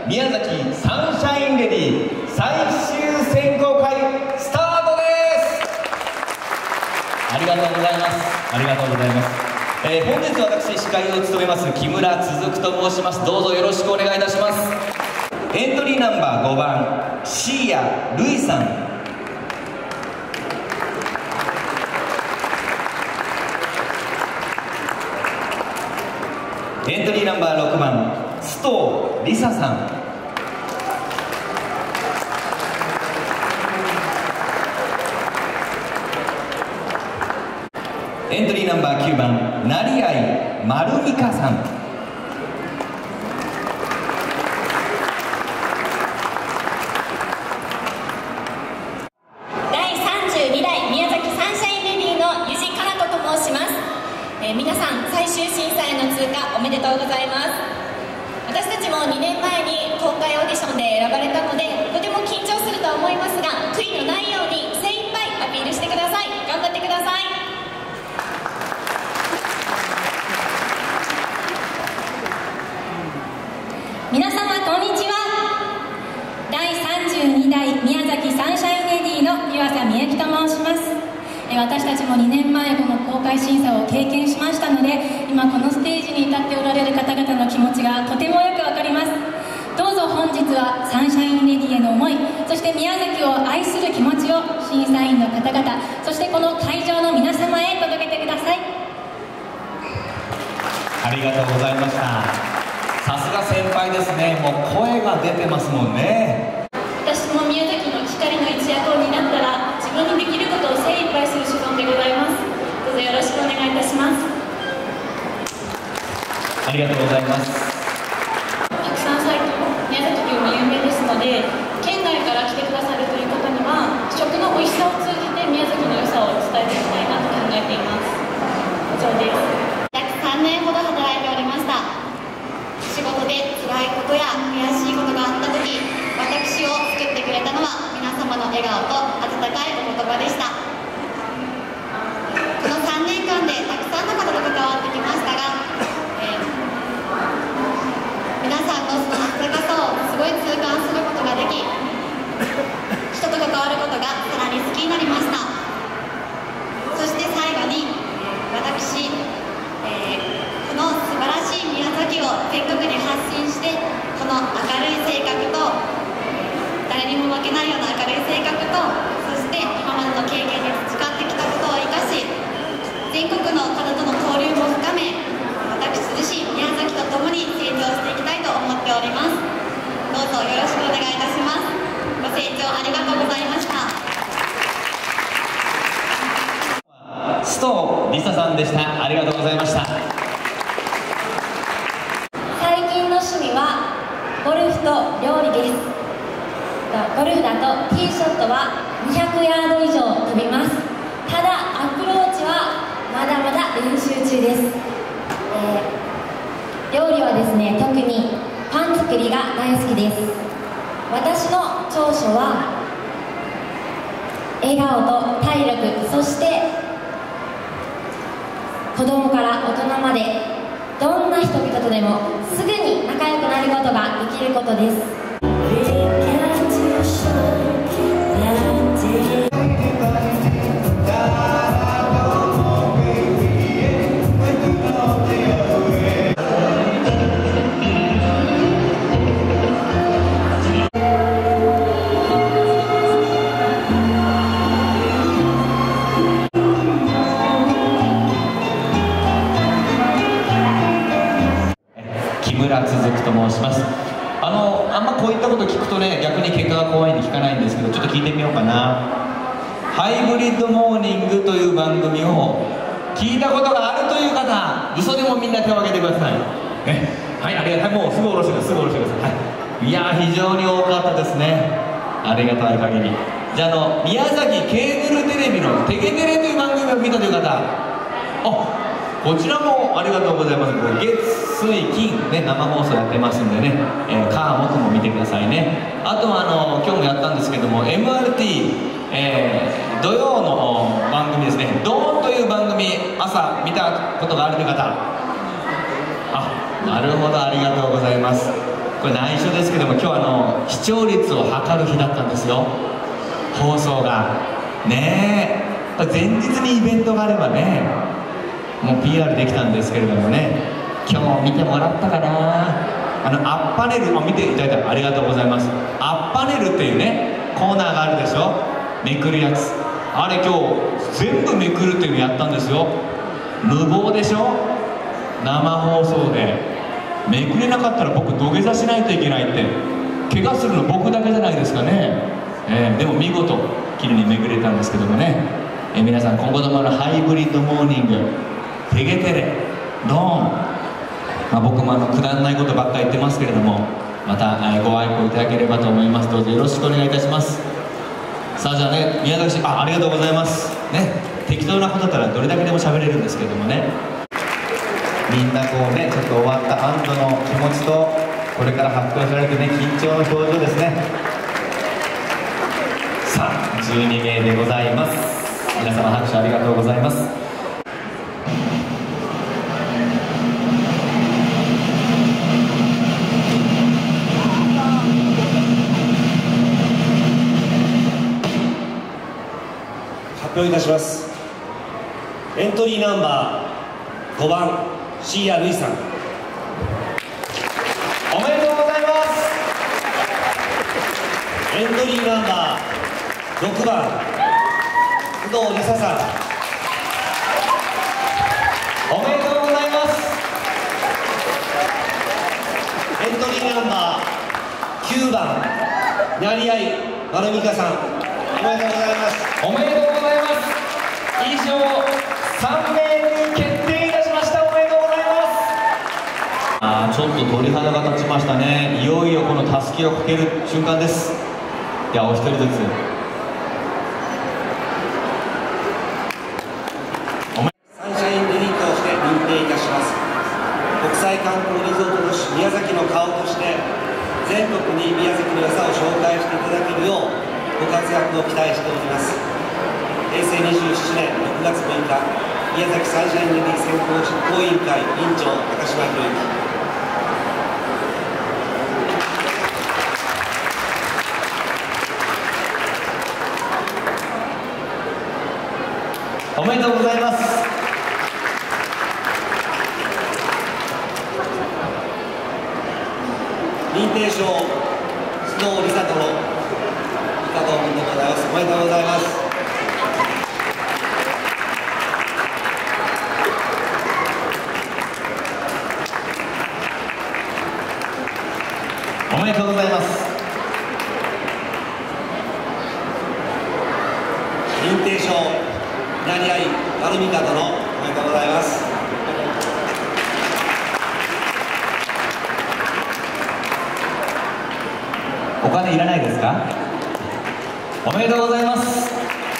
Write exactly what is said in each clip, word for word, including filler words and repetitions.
宮崎サンシャインレディー最終選考会スタートです。ありがとうございます。ありがとうございます。えー、本日私司会を務めます木村続と申します。どうぞよろしくお願いいたします。エントリーナンバーごばんシーヤルイさん、エントリーナンバーろくばん須藤梨沙さん、エントリーナンバーきゅうばん成合丸美香さん、 だいさんじゅうにだい宮崎サンシャインレディーの湯地かな子と申します。えー、皆さん最終審査への通過おめでとうございます。私たちもにねんまえに公開オーディションで選ばれたのでとても緊張するとは思いますが、悔いのないように精一杯アピールしてください。頑張ってください。皆様こんにちは。だいさんじゅうにだい宮崎サンシャインレディーの湯浅美幸と申します。私たちもにねんまえこの公開審査を経験しましたので、今このステージに立っておられる方々の気持ちがとてもよくわかります。どうぞ本日はサンシャインレディーへの思い、そして宮崎を愛する気持ちを審査員の方々、そしてこの会場の皆様へ届けてください。 ありがとうございました。さすが先輩ですね。もう声が出てますもんね。 私も宮崎の光の一役を担ったら自分にできることを精一杯する所存でございます。どうぞよろしくお願いいたします。 ありがとうございます。 たくさんサイト宮崎牛も有名ですので、県外から来てくださるという方には食の美味しさを通じて宮崎の良さを伝えていきたいなと考えています。以上です。約さんねんほど働いておりました。仕事で辛いことや悔しいことがあった時、私を救ってくれたのは皆様の笑顔と温かいお言葉でした。このさんねんかんでたくさんの方と関わってきましたが、えー、皆さんのその温かさをすごい痛感することができ、人と関わることがさらに好きになりました。そして最後に私、えー、この素晴らしい宮崎を全国に発信して、この明るい性格と誰にも負けないような明るい性格と、そして今までの経験で培ってきたことを生かし、全国の方との交流も深め、私自身宮崎と共に成長していきたいと思っております。どうぞよろしくお願いいたします。ご清聴ありがとうございました。 須藤梨沙さんでした。ありがとうございました。 最近の趣味はゴルフと料理です。ゴルフだとティーショットはにひゃくヤード以上飛びます。ただアプローチはまだまだ練習中です。えー、料理はですね、特にパン作りが大好きです。私の長所は笑顔と体力、そして子供から大人までどんな人々とでもすぐに仲良くなることができることです。 木村続と申します。あのあんまこういったこと聞くとね、逆に結果が怖いんで聞かないんですけど、ちょっと聞いてみようかな。ハイブリッドモーニングという番組を聞いたことがあるという方、嘘でもみんな手を挙げてください。ね、はい、ありがたい。もうすぐ下ろしてください。すぐ下ろしてください。はい、いやー、非常に多かったですね。ありがたい限り。じゃあ、あの宮崎ケーブルテレビのテケテレという番組を見たという方、あ、こちらもありがとうございます。月水金ね、生放送やってますんでね、えー、火木も見てくださいね。あとはあの今日もやったんですけども エムアールティー、えー、土曜の番組ですね、ドーンという番組、朝見たことがあるという方、あ、なるほど、ありがとうございます。 これ内緒ですけども、今日はあの視聴率を測る日だったんですよ、放送がねえ。前日にイベントがあればね、もう ピーアール できたんですけれどもね、今日も見てもらったかな。あのアッパネルを見ていただいてありがとうございます。アッパネルっていうねコーナーがあるでしょ、めくるやつ。あれ今日全部めくるっていうのやったんですよ。無謀でしょ、生放送でめくれなかったら僕土下座しないといけないって。怪我するの僕だけじゃないですかね、えー、でも見事きれいにめくれたんですけどもね、えー、皆さん今後とものハイブリッドモーニングテゲテレドーン、まあ、僕もあのくだらないことばっかり言ってますけれども、また、えー、ご愛顧いただければと思います。どうぞよろしくお願いいたします。さあじゃあね、宮崎市、あ、ありがとうございますね。適当なことだったらどれだけでも喋れるんですけれどもね、みんなこうねちょっと終わった安堵の気持ちと、これから発表されるね緊張の表情ですね。さあじゅうにめいでございます。皆様拍手ありがとうございます。 発表いたします。エントリーナンバーごばん椎谷瑠衣さん、 おめでとうございます。 エントリーナンバーろくばん工藤梨沙さん、 おめでとうございます。 エントリーナンバーきゅうばん成合丸美香さん、おめでとうございます。 おめでとうございます。以上さんめいに決定いたしました。おめでとうございます。あーちょっと鳥肌が立ちましたね。いよいよこのたすきをかける瞬間です。ではお一人ずつサンシャインデリートとして認定いたします。国際観光リゾート都市宮崎の顔として全国に宮崎の良さを紹介していただけるようご活躍を期待しております。へいせいにじゅうななねんろくがつむいか、宮崎サンシャインレディー選考実行委員会委員長高島博之。 おめでとうございます。 認定証須藤梨沙殿、加藤君でございます。おめでとうございます。 おめでとうございます。 認定証成合丸美香殿、おめでとうございます。 お金いらないですか？おめでとうございます。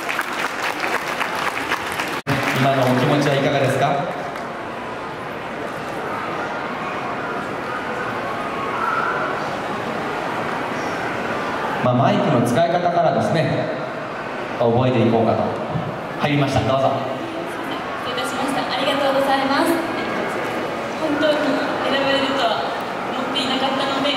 今のお気持ちはいかがですか？まあ、マイクの使い方からですね覚えていこうかと。入りました。どうぞ。 失礼いたしました。ありがとうございます。本当に選ばれるとは思っていなかったので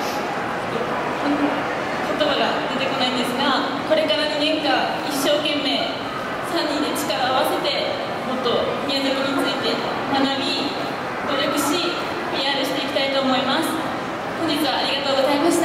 言葉が出てこないんですが、これからにねんかん一生懸命さんにんで力を合わせてもっと宮崎について学び努力し ピーアール していきたいと思います。本日はありがとうございました。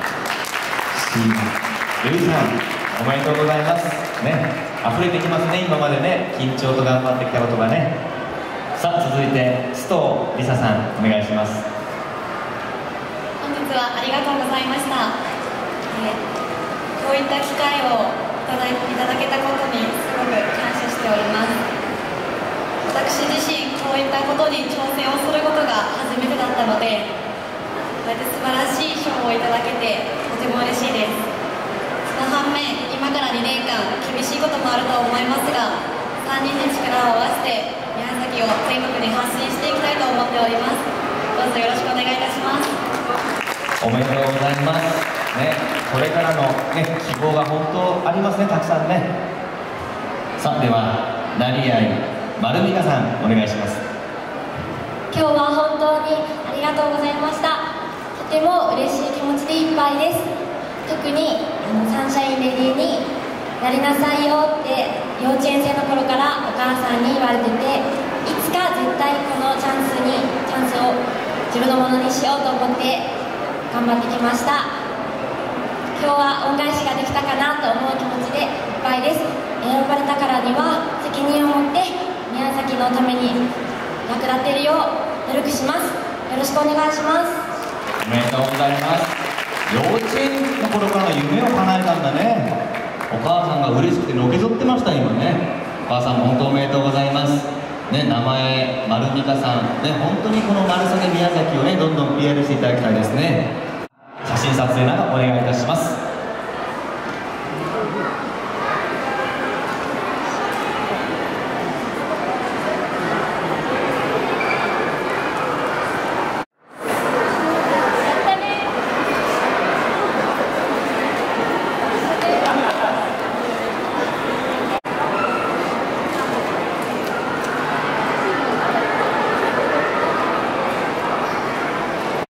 ゆいさん、おめでとうございますね。溢れてきますね、今までね、緊張と頑張ってきたことがね。さあ続いて須藤梨沙さん、お願いします。 本日はありがとうございました。えーこういった機会をいただいいただけたことにすごく感謝しております。私自身こういったことに挑戦をすることが初めてだったので、こうやって素晴らしい賞をいただけてとても嬉しいです。その反面、今からにねんかん厳しいこともあると思いますが、さんにんで力を合わせて宮崎を全国に発信していきたいと思っております。どうぞよろしくお願いいたします。 おめでとうございますね。これからの、ね、希望が本当ありますね、たくさんね。さあでは成合丸美香さん、お願いします。 今日は本当にありがとうございました。ととても嬉しい気持ちでいっぱいです。特にあのサンシャインレディーになりなさいよって幼稚園生の頃からお母さんに言われてて、いつか絶対このチャンスにチャンスを自分のものにしようと思って頑張ってきました。今日は恩返しができたかなと思う気持ちでいっぱいです。選ばれたからには責任を持って宮崎のために役立てるよう努力します。よろしくお願いします。 おめでとうございます。幼稚園の頃からの夢を叶えたんだね。お母さんが嬉しくてのけぞってました今ね。お母さんも本当おめでとうございますね。名前丸美香さんね、本当にこの丸袖宮崎をねどんどん ピーアール していただきたいですね。写真撮影などお願いいたします。